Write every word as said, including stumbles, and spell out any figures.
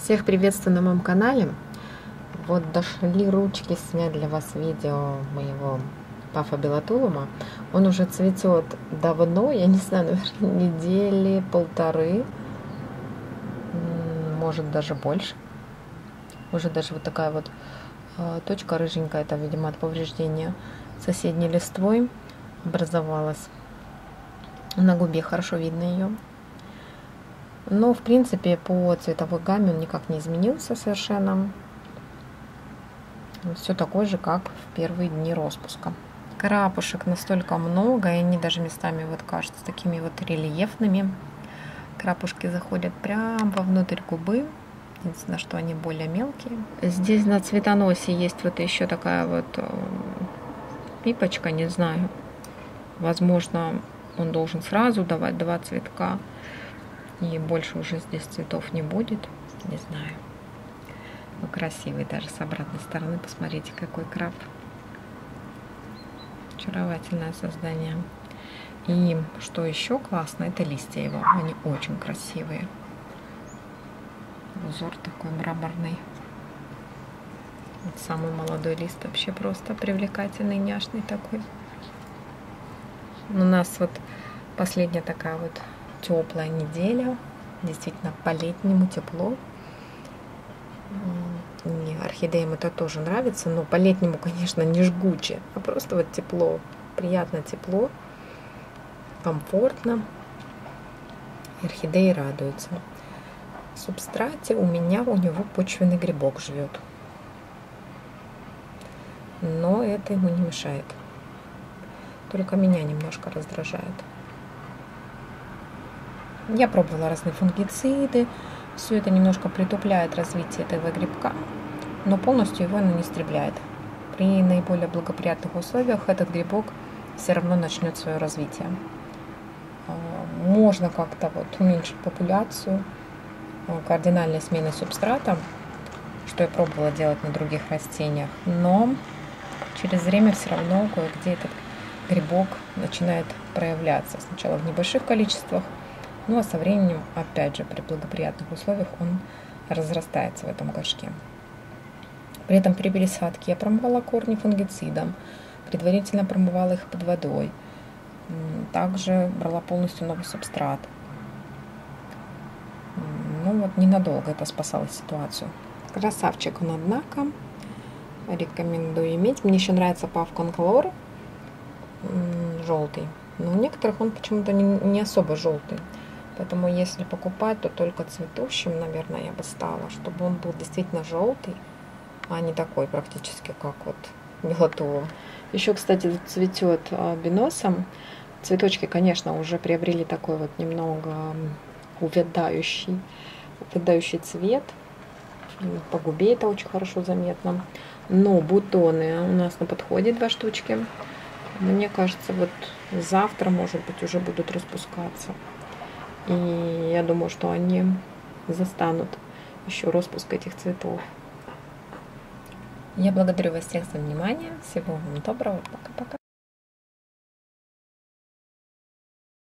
Всех приветствую на моем канале. Вот дошли ручки снять для вас видео моего пафа белатулума. Он уже цветет давно, я не знаю, наверное, недели полторы, может даже больше. Уже даже вот такая вот точка рыженькая, это, видимо, от повреждения соседней листвой образовалась. На губе хорошо видно ее. Но, в принципе, по цветовой гамме он никак не изменился совершенно. Все такой же, как в первые дни распуска. Крапушек настолько много, и они даже местами вот кажутся такими вот рельефными. Крапушки заходят прямо вовнутрь губы. Единственное, что они более мелкие. Здесь на цветоносе есть вот еще такая вот пипочка, не знаю. Возможно, он должен сразу давать два цветка. И больше уже здесь цветов не будет. Не знаю. Но красивый даже с обратной стороны. Посмотрите, какой краб. Очаровательное создание. И что еще классно, это листья его. Они очень красивые. Узор такой мраморный. Вот самый молодой лист вообще просто привлекательный, няшный такой. У нас вот последняя такая вот теплая неделя, действительно по-летнему тепло. И орхидеям это тоже нравится, но по-летнему, конечно, не жгуче, а просто вот тепло, приятно тепло, комфортно. И орхидеи радуются. В субстрате у меня у него почвенный грибок живет, но это ему не мешает, только меня немножко раздражает. Я пробовала разные фунгициды, все это немножко притупляет развитие этого грибка, но полностью его оно не истребляет. При наиболее благоприятных условиях этот грибок все равно начнет свое развитие. Можно как-то вот уменьшить популяцию кардинальной сменой субстрата, что я пробовала делать на других растениях, но через время все равно кое-где этот грибок начинает проявляться. Сначала в небольших количествах, ну а со временем, опять же, при благоприятных условиях он разрастается в этом горшке. При этом при пересадке я промывала корни фунгицидом, предварительно промывала их под водой. Также брала полностью новый субстрат. Ну вот ненадолго это спасало ситуацию. Красавчик он, однако. Рекомендую иметь. Мне еще нравится паф Concolor желтый. Но у некоторых он почему-то не, не особо желтый. Поэтому если покупать, то только цветущим, наверное, я бы стала, чтобы он был действительно желтый, а не такой практически, как вот белатулум. Еще, кстати, цветет биносом. Цветочки, конечно, уже приобрели такой вот немного увядающий, увядающий цвет. По губе это очень хорошо заметно. Но бутоны у нас на подходе, два штучки. Мне кажется, вот завтра, может быть, уже будут распускаться. И я думаю, что они застанут еще распуск этих цветов. Я благодарю вас всех за внимание. Всего вам доброго. Пока-пока.